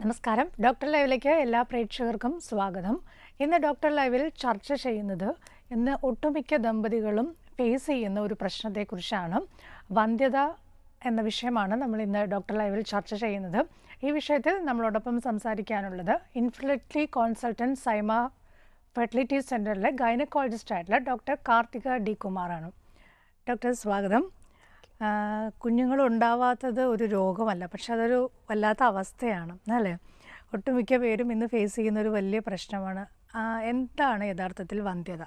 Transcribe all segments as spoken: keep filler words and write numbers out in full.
നമസ്കാരം. ഡോക്ടർ ലൈവിലേക്ക് എല്ലാ പ്രേക്ഷകർക്കും സ്വാഗതം. ഇന്ന് ഡോക്ടർ ലൈവിൽ ചർച്ച ചെയ്യുന്നത് ഇന്ന് ഒട്ടുമിക്ക ദമ്പതികളും ഫേസ് ചെയ്യുന്ന ഒരു പ്രശ്നത്തെക്കുറിച്ചാണ്. വന്ധ്യത എന്ന വിഷയമാണ് നമ്മൾ ഇന്ന് ഡോക്ടർ ലൈവിൽ ചർച്ച ചെയ്യുന്നത്. ഈ വിഷയത്തിൽ നമ്മളോടൊപ്പം സംസാരിക്കാനുള്ളത് ഇൻഫെർട്ടിലിറ്റി കൺസൾട്ടൻറ്റ് സൈമാർ ഫെർട്ടിലിറ്റി സെൻ്ററിലെ ഗൈനക്കോളജിസ്റ്റ് ആയിട്ടുള്ള ഡോക്ടർ കാർത്തിക ഡി കുമാറാണ്. ഡോക്ടർ സ്വാഗതം. കുഞ്ഞുങ്ങളുണ്ടാവാത്തത് ഒരു രോഗമല്ല, പക്ഷെ അതൊരു വല്ലാത്ത അവസ്ഥയാണ് അല്ലേ? ഒട്ടുമിക്ക പേരും ഇന്ന് ഫേസ് ചെയ്യുന്ന ഒരു വലിയ പ്രശ്നമാണ്. എന്താണ് യഥാർത്ഥത്തിൽ വന്ധ്യത?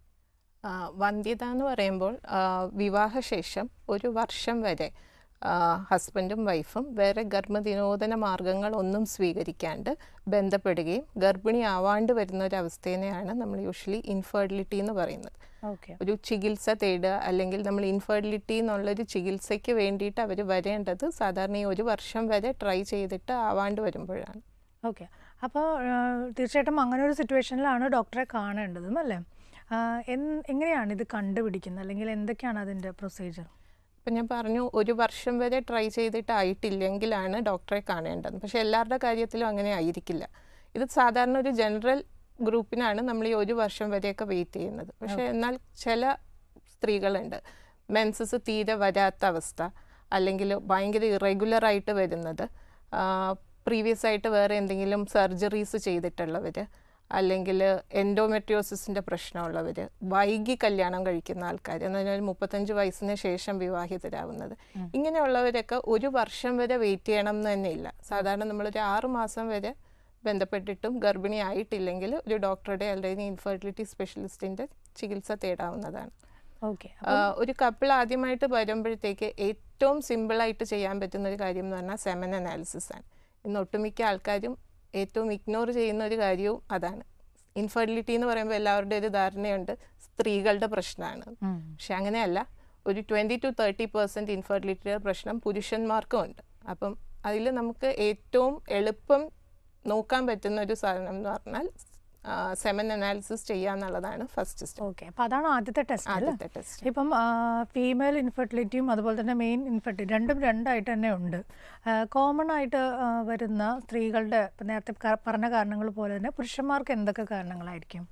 വന്ധ്യത എന്ന് പറയുമ്പോൾ വിവാഹശേഷം ഒരു വർഷം വരെ ഹസ്ബൻഡും വൈഫും വേറെ ഗർഭനിരോധന മാർഗങ്ങൾ ഒന്നും സ്വീകരിക്കാണ്ട് ബന്ധപ്പെടുകയും ഗർഭിണി ആവാണ്ട് വരുന്ന ഒരു അവസ്ഥേനെയാണ് നമ്മൾ യൂഷ്വലി ഇൻഫെർട്ടിലിറ്റി എന്ന് പറയുന്നത്. ഒരു ചികിത്സ തേടുക, അല്ലെങ്കിൽ നമ്മൾ ഇൻഫെർട്ടിലിറ്റി എന്നുള്ളൊരു ചികിത്സയ്ക്ക് വേണ്ടിയിട്ട് അവർ വരേണ്ടത് സാധാരണ ഈ ഒരു വർഷം വരെ ട്രൈ ചെയ്തിട്ട് ആവാണ്ട് വരുമ്പോഴാണ്. ഓക്കെ, അപ്പോൾ തീർച്ചയായിട്ടും അങ്ങനെ ഒരു സിറ്റുവേഷനിലാണ് ഡോക്ടറെ കാണേണ്ടതും അല്ലേ? എങ്ങനെയാണ് ഇത് കണ്ടുപിടിക്കുന്നത്, അല്ലെങ്കിൽ എന്തൊക്കെയാണ് അതിൻ്റെ പ്രൊസീജിയർ? ഇപ്പം ഞാൻ പറഞ്ഞു, ഒരു വർഷം വരെ ട്രൈ ചെയ്തിട്ടായിട്ടില്ലെങ്കിലാണ് ഡോക്ടറെ കാണേണ്ടത്. പക്ഷേ എല്ലാവരുടെ കാര്യത്തിലും അങ്ങനെ ആയിരിക്കില്ല. ഇത് സാധാരണ ഒരു ജനറൽ ഗ്രൂപ്പിനാണ് നമ്മൾ ഈ ഒരു വർഷം വരെയൊക്കെ വെയിറ്റ് ചെയ്യുന്നത്. പക്ഷേ എന്നാൽ ചില സ്ത്രീകളുണ്ട് മെൻസസ് തീരെ വരാത്ത അവസ്ഥ, അല്ലെങ്കിൽ ഭയങ്കര ഇറഗുലറായിട്ട് വരുന്നത്, പ്രീവിയസ് ആയിട്ട് വേറെ എന്തെങ്കിലും സർജറീസ് ചെയ്തിട്ടുള്ളവർ, അല്ലെങ്കിൽ എൻഡോമെട്രിയോസിസിൻ്റെ പ്രശ്നമുള്ളവർ, വൈകി കല്യാണം കഴിക്കുന്ന ആൾക്കാർ, എന്ന് പറഞ്ഞാൽ മുപ്പത്തഞ്ച് വയസ്സിന് ശേഷം വിവാഹിതരാകുന്നത്, ഇങ്ങനെയുള്ളവരൊക്കെ ഒരു വർഷം വരെ വെയിറ്റ് ചെയ്യണം എന്ന് തന്നെ ഇല്ല. സാധാരണ നമ്മളൊരു ആറ് മാസം വരെ ബന്ധപ്പെട്ടിട്ടും ഗർഭിണി ആയിട്ടില്ലെങ്കിൽ ഒരു ഡോക്ടറുടെ അല്ലെങ്കിൽ ഇൻഫെർട്ടിലിറ്റി സ്പെഷ്യലിസ്റ്റിൻ്റെ ചികിത്സ തേടാവുന്നതാണ്. ഓക്കെ, ഒരു കപ്പിൾ ആദ്യമായിട്ട് വരുമ്പോഴത്തേക്ക് ഏറ്റവും സിമ്പിളായിട്ട് ചെയ്യാൻ പറ്റുന്ന ഒരു കാര്യം എന്ന് പറഞ്ഞാൽ സെമൻ അനാലിസിസ് ആണ്. ഇന്ന് ഒട്ടുമിക്ക ആൾക്കാരും ഏറ്റവും ഇഗ്നോർ ചെയ്യുന്ന ഒരു കാര്യവും അതാണ്. ഇൻഫെർട്ടിലിറ്റി എന്ന് പറയുമ്പോൾ എല്ലാവരുടെയും ഒരു ധാരണയുണ്ട് സ്ത്രീകളുടെ പ്രശ്നമാണ്. പക്ഷെ അങ്ങനെയല്ല. ഒരു ട്വൻറ്റി ടു തേർട്ടി പെർസെൻറ്റ് ഇൻഫെർട്ടിലിറ്റിയുടെ പ്രശ്നം പുരുഷന്മാർക്കും ഉണ്ട്. അപ്പം അതിൽ നമുക്ക് ഏറ്റവും എളുപ്പം നോക്കാൻ പറ്റുന്ന ഒരു സാധനം എന്ന് പറഞ്ഞാൽ സെമൻ അനാലിസിസ് ചെയ്യുക എന്നുള്ളതാണ് ഫസ്റ്റ് സ്റ്റെപ്പ്. ഓക്കെ, അപ്പോൾ അതാണ് ആദ്യത്തെ ടെസ്റ്റ്. ആദ്യത്തെ ടെസ്റ്റ്. ഇപ്പം ഫീമെയിൽ ഇൻഫെർട്ടിലിറ്റിയും അതുപോലെ തന്നെ മെയിൻ ഇൻഫെർട്ടിലിറ്റി രണ്ടും രണ്ടായിട്ട് തന്നെ ഉണ്ട്. കോമൺ ആയിട്ട് വരുന്ന സ്ത്രീകളുടെ നേരത്തെ പറഞ്ഞ കാരണങ്ങൾ പോലെ തന്നെ പുരുഷന്മാർക്ക് എന്തൊക്കെ കാരണങ്ങളായിരിക്കും?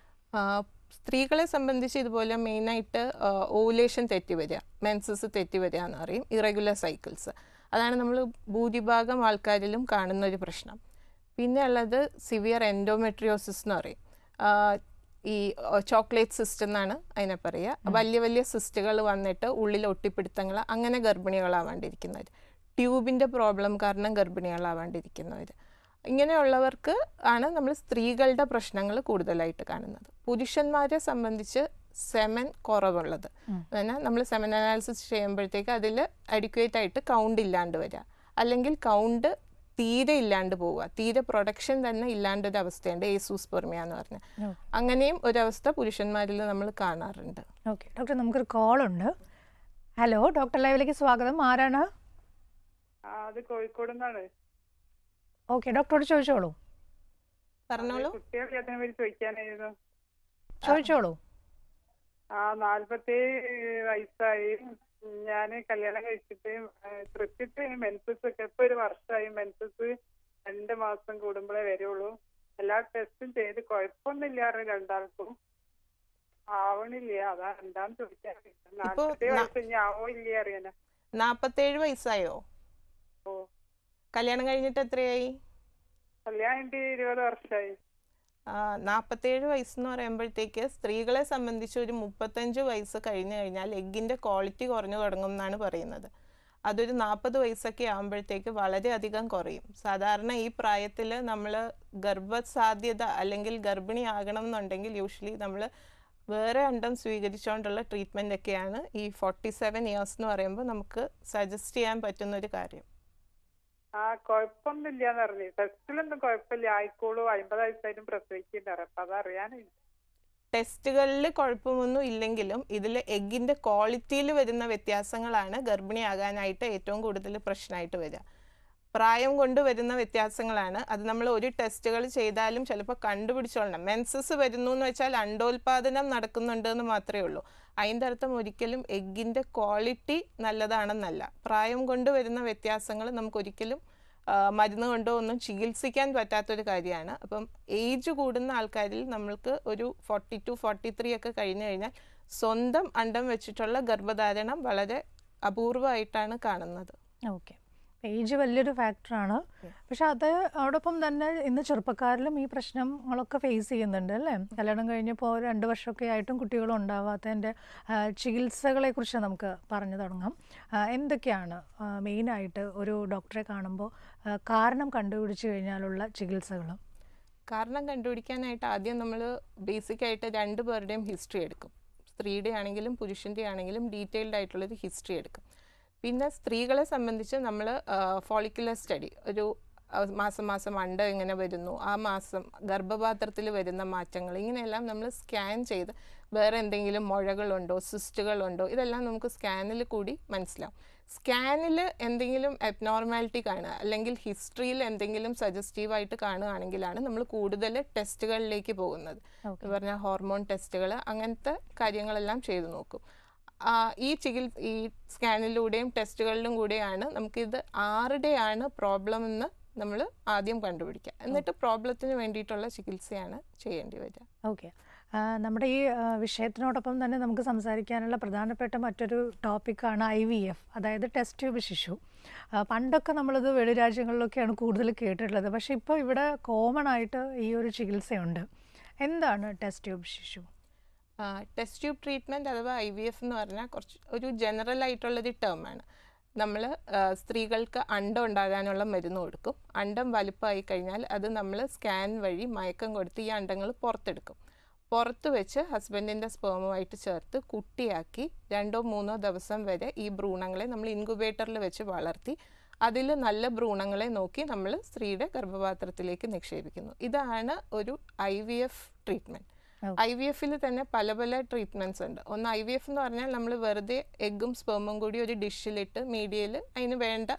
സ്ത്രീകളെ സംബന്ധിച്ച് ഇതുപോലെ മെയിനായിട്ട് ഓവുലേഷൻ തെറ്റി വരിക, മെൻസസ് തെറ്റി വരിക എന്ന് പറയും, ഇറഗുലർ സൈക്കിൾസ്. അതാണ് നമ്മൾ ഭൂരിഭാഗം ആൾക്കാരിലും കാണുന്ന ഒരു പ്രശ്നം. പിന്നെ ഉള്ളത് സിവിയർ എൻഡോമെട്രിയോസിസ് എന്ന് പറയും. ഈ ചോക്ലേറ്റ് സിസ്റ്റ് എന്നാണ് അതിനെ പറയുക. വലിയ വലിയ സിസ്റ്റുകൾ വന്നിട്ട് ഉള്ളിൽ ഒട്ടിപ്പിടുത്തങ്ങൾ, അങ്ങനെ ഗർഭിണികളാവാണ്ടിരിക്കുന്നവർ, ട്യൂബിൻ്റെ പ്രോബ്ലം കാരണം ഗർഭിണികളാവാണ്ടിരിക്കുന്നവർ, ഇങ്ങനെയുള്ളവർക്ക് ആണ് നമ്മൾ സ്ത്രീകളുടെ പ്രശ്നങ്ങൾ കൂടുതലായിട്ട് കാണുന്നത്. പുരുഷന്മാരെ സംബന്ധിച്ച് സെമൻ കുറവുള്ളത്, എന്നാൽ നമ്മൾ സെമൻ അനാലിസിസ് ചെയ്യുമ്പോഴത്തേക്ക് അതിൽ അഡിക്വേറ്റ് ആയിട്ട് കൗണ്ട് ഇല്ലാണ്ട് വരിക, അല്ലെങ്കിൽ കൗണ്ട് തീരെ ഇല്ലാണ്ട് പോവുക, തീരെ പ്രൊഡക്ഷൻ തന്നെ ഇല്ലാണ്ടൊരു അവസ്ഥയുണ്ട്, ഏസൂസ്പെർമിയ എന്ന് പറഞ്ഞാൽ. അങ്ങനെയും ഒരവസ്ഥ പുരുഷന്മാരിൽ നമ്മൾ കാണാറുണ്ട്. ഓക്കെ ഡോക്ടർ, നമുക്കൊരു കോൾ ഉണ്ട്. ഹലോ, ഡോക്ടർ ലൈവിലേക്ക് സ്വാഗതം. ആരാണ്? അത് കോഴിക്കോട് നിന്നാണ്. ഓക്കെ, ഡോക്ടറോട് ചോദിച്ചോളൂ. പറഞ്ഞോളൂ. ചോദിക്കാനായിരുന്നു. ചോദിച്ചോളൂ. ആ നാല്പത്തേഴ് വയസ്സായി. ഞാൻ കല്യാണം കഴിച്ചിട്ട് കൃത്യത്തെ മെൻസസ് ഒക്കെ ഇപ്പൊ ഒരു വർഷമായി. മെൻസസ് രണ്ട് മാസം കൂടുമ്പോഴേ വരുള്ളൂ. എല്ലാ ടെസ്റ്റും ചെയ്ത് കുഴപ്പമൊന്നുമില്ല രണ്ടാൾക്കും. ആവണില്ല. അതാ എന്താന്ന് ചോദിക്കാൻ. നാല്പത്തേഴ് വയസ്സ് ഇനി ആവോ ഇല്ലേ അറിയാനാ. നാപ്പത്തേഴ് വയസ്സായോ? ഓ. കല്യാണം കഴിഞ്ഞിട്ട് എത്രയായി? കല്യാണം കഴിഞ്ഞിട്ട് ഇരുപത് വർഷമായി. നാൽപ്പത്തേഴ് വയസ്സെന്ന് പറയുമ്പോഴത്തേക്ക് സ്ത്രീകളെ സംബന്ധിച്ച് ഒരു മുപ്പത്തഞ്ച് വയസ്സ് കഴിഞ്ഞു കഴിഞ്ഞാൽ എഗ്ഗിൻ്റെ ക്വാളിറ്റി കുറഞ്ഞു തുടങ്ങും എന്നാണ് പറയുന്നത്. അതൊരു നാൽപ്പത് വയസ്സൊക്കെ ആകുമ്പോഴത്തേക്ക് വളരെയധികം കുറയും. സാധാരണ ഈ പ്രായത്തിൽ നമ്മൾ ഗർഭസാധ്യത അല്ലെങ്കിൽ ഗർഭിണി ആകണം എന്നുണ്ടെങ്കിൽ യൂഷ്വലി നമ്മൾ വേറെ അണ്ടം സ്വീകരിച്ചുകൊണ്ടുള്ള ട്രീറ്റ്മെൻ്റ് ഒക്കെയാണ് ഈ ഫോർട്ടി സെവൻ ഇയേഴ്സ് എന്ന് പറയുമ്പോൾ നമുക്ക് സജസ്റ്റ് ചെയ്യാൻ പറ്റുന്നൊരു കാര്യം. ആ കുഴപ്പമൊന്നുമില്ലാന്ന് പറഞ്ഞു. ടെസ്റ്റിലൊന്നും കുഴപ്പമില്ല, ആയിക്കോളൂ. അമ്പത് വയസ്സായിട്ടും പ്രസവിക്കുന്നുണ്ട്. അപ്പൊ അതറിയാനില്ല. ടെസ്റ്റുകളിൽ കുഴപ്പമൊന്നും ഇല്ലെങ്കിലും ഇതിൽ എഗ്ഗിൻ്റെ ക്വാളിറ്റിയിൽ വരുന്ന വ്യത്യാസങ്ങളാണ് ഗർഭിണിയാകാനായിട്ട് ഏറ്റവും കൂടുതൽ പ്രശ്നമായിട്ട് വരിക. പ്രായം കൊണ്ട് വരുന്ന വ്യത്യാസങ്ങളാണ്. അത് നമ്മൾ ഒരു ടെസ്റ്റുകൾ ചെയ്താലും ചിലപ്പോൾ കണ്ടുപിടിച്ചോളണം. മെൻസസ് വരുന്നു എന്ന് വെച്ചാൽ അണ്ടോൽപാദനം നടക്കുന്നുണ്ട് എന്ന് മാത്രമേ ഉള്ളൂ. അതിൻ്റെ അർത്ഥം ഒരിക്കലും എഗ്ഗിൻ്റെ ക്വാളിറ്റി നല്ലതാണെന്നല്ല. പ്രായം കൊണ്ട് വരുന്ന വ്യത്യാസങ്ങൾ നമുക്കൊരിക്കലും മരുന്ന് കൊണ്ടോ ഒന്നും ചികിത്സിക്കാൻ പറ്റാത്തൊരു കാര്യമാണ്. അപ്പം ഏജ് കൂടുന്ന ആൾക്കാരിൽ നമ്മൾക്ക് ഒരു ഫോർട്ടി ടു ഫോർട്ടി ത്രീ ഒക്കെ കഴിഞ്ഞു കഴിഞ്ഞാൽ സ്വന്തം അണ്ടം വെച്ചിട്ടുള്ള ഗർഭധാരണം വളരെ അപൂർവമായിട്ടാണ് കാണുന്നത്. ഓക്കെ, ഏജ് വലിയൊരു ഫാക്ടറാണ്. പക്ഷെ അത് അതോടൊപ്പം തന്നെ ഇന്ന് ചെറുപ്പക്കാരിലും ഈ പ്രശ്നങ്ങളൊക്കെ ഫേസ് ചെയ്യുന്നുണ്ട് അല്ലേ? കല്യാണം കഴിഞ്ഞപ്പോൾ രണ്ട് വർഷമൊക്കെ ആയിട്ടും കുട്ടികളും ഉണ്ടാവാത്തതിൻ്റെ ചികിത്സകളെ കുറിച്ച് നമുക്ക് പറഞ്ഞു തുടങ്ങാം. എന്തൊക്കെയാണ് മെയിനായിട്ട് ഒരു ഡോക്ടറെ കാണുമ്പോൾ കാരണം കണ്ടുപിടിച്ച് കഴിഞ്ഞാലുള്ള ചികിത്സകൾ? കാരണം കണ്ടുപിടിക്കാനായിട്ട് ആദ്യം നമ്മൾ ബേസിക്കായിട്ട് രണ്ട് പേരുടെയും ഹിസ്റ്ററി എടുക്കും. സ്ത്രീയുടെ ആണെങ്കിലും പുരുഷൻ്റെ ആണെങ്കിലും ഡീറ്റെയിൽഡ് ആയിട്ടുള്ളൊരു ഹിസ്റ്ററി എടുക്കും. പിന്നെ സ്ത്രീകളെ സംബന്ധിച്ച് നമ്മൾ ഫോളിക്കുലർ സ്റ്റഡി, ഒരു മാസം മാസം അണ്ടം എങ്ങനെ വരുന്നു, ആ മാസം ഗർഭപാത്രത്തിൽ വരുന്ന മാറ്റങ്ങൾ, ഇങ്ങനെയെല്ലാം നമ്മൾ സ്കാൻ ചെയ്ത് വേറെ എന്തെങ്കിലും മുഴകളുണ്ടോ സിസ്റ്റുകളുണ്ടോ ഇതെല്ലാം നമുക്ക് സ്കാനിൽ കൂടി മനസ്സിലാവും. സ്കാനിൽ എന്തെങ്കിലും അബ്നോർമാലിറ്റി കാണുക അല്ലെങ്കിൽ ഹിസ്റ്ററിയിൽ എന്തെങ്കിലും സജസ്റ്റീവായിട്ട് കാണുകയാണെങ്കിലാണ് നമ്മൾ കൂടുതൽ ടെസ്റ്റുകളിലേക്ക് പോകുന്നത്. എന്ന് പറഞ്ഞാൽ ഹോർമോൺ ടെസ്റ്റുകൾ, അങ്ങനത്തെ കാര്യങ്ങളെല്ലാം ചെയ്തു നോക്കും. ഈ ചികിത്സ ഈ സ്കാനിലൂടെയും ടെസ്റ്റുകളിലും കൂടെയാണ് നമുക്കിത് ആരുടെയാണ് പ്രോബ്ലം എന്ന് നമ്മൾ ആദ്യം കണ്ടുപിടിക്കുക. എന്നിട്ട് പ്രോബ്ലത്തിന് വേണ്ടിയിട്ടുള്ള ചികിത്സയാണ് ചെയ്യേണ്ടി വരിക. ഓക്കെ, നമ്മുടെ ഈ വിഷയത്തിനോടൊപ്പം തന്നെ നമുക്ക് സംസാരിക്കാനുള്ള പ്രധാനപ്പെട്ട മറ്റൊരു ടോപ്പിക്കാണ് ഐ വി എഫ്, അതായത് ടെസ്റ്റ് ട്യൂബ് ശിശു. പണ്ടൊക്കെ നമ്മളിത് വെളി രാജ്യങ്ങളിലൊക്കെയാണ് കൂടുതൽ കേട്ടിട്ടുള്ളത്, പക്ഷേ ഇപ്പോൾ ഇവിടെ കോമൺ ആയിട്ട് ഈ ഒരു ചികിത്സയുണ്ട്. എന്താണ് ടെസ്റ്റ് ട്യൂബ് ശിശു? ടെസ്റ്റ് ട്യൂബ് ട്രീറ്റ്മെൻറ്റ് അഥവാ ഐ വി എഫ് എന്ന് പറഞ്ഞാൽ കുറച്ച് ഒരു ജനറൽ ആയിട്ടുള്ളൊരു ടേമാണ്. നമ്മൾ സ്ത്രീകൾക്ക് അണ്ടം ഉണ്ടാകാനുള്ള മരുന്ന് കൊടുക്കും. അണ്ടം വലുപ്പമായി കഴിഞ്ഞാൽ അത് നമ്മൾ സ്കാൻ വഴി മയക്കം കൊടുത്ത് ഈ അണ്ടങ്ങൾ പുറത്തെടുക്കും. പുറത്ത് വെച്ച് ഹസ്ബൻഡിൻ്റെ സ്പേമുമായിട്ട് ചേർത്ത് കുട്ടിയാക്കി രണ്ടോ മൂന്നോ ദിവസം വരെ ഈ ഭ്രൂണങ്ങളെ നമ്മൾ ഇൻക്യുബേറ്ററിൽ വെച്ച് വളർത്തി അതിൽ നല്ല ഭ്രൂണങ്ങളെ നോക്കി നമ്മൾ സ്ത്രീയുടെ ഗർഭപാത്രത്തിലേക്ക് നിക്ഷേപിക്കുന്നു. ഇതാണ് ഒരു I V F treatment. I V എഫിൽ തന്നെ പല പല ട്രീറ്റ്മെൻറ്റ്സ് ഉണ്ട്. ഒന്ന് ഐ വി എഫ് എന്ന് പറഞ്ഞാൽ നമ്മൾ വെറുതെ എഗ്ഗും സ്പേമും കൂടി ഒരു ഡിഷിലിട്ട് മീഡിയയിൽ അതിന് വേണ്ട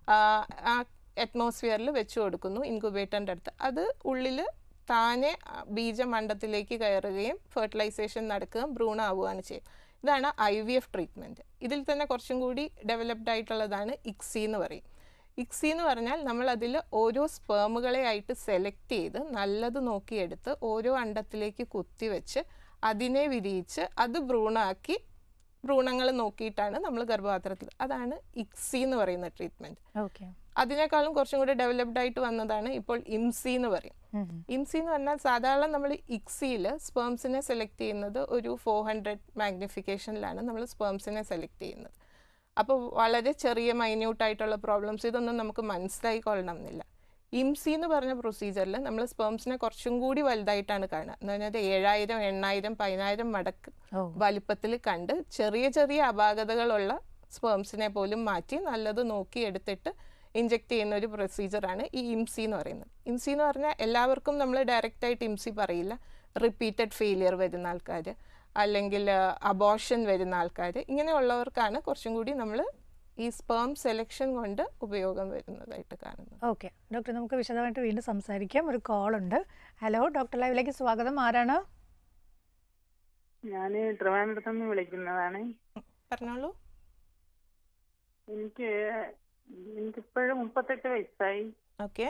ആ അറ്റ്മോസ്ഫിയറിൽ വെച്ച് കൊടുക്കുന്നു ഇൻക്യുബേറ്ററിൻ്റെ അടുത്ത്. അത് ഉള്ളിൽ താനെ ബീജമണ്ഡത്തിലേക്ക് കയറുകയും ഫെർട്ടിലൈസേഷൻ നടക്കുകയും ഭ്രൂണമാവുകയാണ് ചെയ്യുക. ഇതാണ് ഐ വി എഫ് ട്രീറ്റ്മെൻറ്റ്. ഇതിൽ തന്നെ കുറച്ചും കൂടി ഡെവലപ്ഡ് ആയിട്ടുള്ളതാണ് ഇക്സി എന്ന് പറയും. ഇക്സി എന്ന് പറഞ്ഞാൽ നമ്മൾ അതിൽ ഓരോ സ്പേമുകളെ ആയിട്ട് സെലക്ട് ചെയ്ത് നല്ലത് നോക്കിയെടുത്ത് ഓരോ അണ്ടത്തിലേക്ക് കുത്തിവെച്ച് അതിനെ വിരിയിച്ച് അത് ഭ്രൂണമാക്കി ഭ്രൂണങ്ങൾ നോക്കിയിട്ടാണ് നമ്മൾ ഗർഭപാത്രത്തിൽ. അതാണ് ഇക്സി എന്ന് പറയുന്ന ട്രീറ്റ്മെൻറ്റ്. ഓക്കെ, അതിനേക്കാളും കുറച്ചും കൂടി ഡെവലപ്ഡ് ആയിട്ട് വന്നതാണ് ഇപ്പോൾ ഇംസി എന്ന് പറയും. ഇംസി എന്ന് പറഞ്ഞാൽ സാധാരണ നമ്മൾ ഇക്സിയിൽ സ്പേംസിനെ സെലക്ട് ചെയ്യുന്നത് ഒരു ഫോർ ഹൺഡ്രഡ് മാഗ്നിഫിക്കേഷനിലാണ് നമ്മൾ സ്പേംസിനെ സെലക്ട് ചെയ്യുന്നത്. അപ്പോൾ വളരെ ചെറിയ മൈന്യൂട്ടായിട്ടുള്ള പ്രോബ്ലംസ് ഇതൊന്നും നമുക്ക് മനസ്സിലായിക്കൊള്ളണം എന്നില്ല. ഇംസി എന്ന് പറഞ്ഞ പ്രൊസീജിയറിൽ നമ്മൾ സ്പേംസിനെ കുറച്ചും കൂടി വലുതായിട്ടാണ് കാണുക. എന്ന് പറഞ്ഞാൽ ഏഴായിരം എണ്ണായിരം പതിനായിരം മടക്ക് വലിപ്പത്തിൽ കണ്ട് ചെറിയ ചെറിയ അപാകതകളുള്ള സ്പേംസിനെ പോലും മാറ്റി നല്ലത് നോക്കി എടുത്തിട്ട് ഇഞ്ചെക്ട് ചെയ്യുന്ന ഒരു പ്രൊസീജിയറാണ് ഈ ഇംസി എന്ന് പറയുന്നത്. ഇംസി എന്ന് പറഞ്ഞാൽ എല്ലാവർക്കും നമ്മൾ ഡയറക്റ്റായിട്ട് ഇംസി പറയില്ല. റിപ്പീറ്റഡ് ഫെയിലിയർ വരുന്ന ആൾക്കാർ അല്ലെങ്കിൽ അബോർഷൻ വരുന്ന ആൾക്കാർ, ഇങ്ങനെയുള്ളവർക്കാണ് കുറച്ചും കൂടി നമ്മൾ ഈ സ്പേം സെലക്ഷൻ കൊണ്ട് ഉപയോഗം വരുന്നതായിട്ട് കാണുന്നത്. ഓക്കെ ഡോക്ടർ, നമുക്ക് വിശദമായിട്ട് വീണ്ടും സംസാരിക്കാം. ഒരു കോൾ ഉണ്ട്. ഹലോ, ഡോക്ടർ ലൈവിലേക്ക് സ്വാഗതം. ആരാണ്? ഞാൻ ട്രിവാൻഡ്രത്ത് നിന്ന് വിളിക്കുന്നതാണ്. പറഞ്ഞോളൂ. എനിക്ക് എനിക്കിപ്പോഴും മുപ്പത്തെട്ട് വയസ്സായി. ഓക്കെ.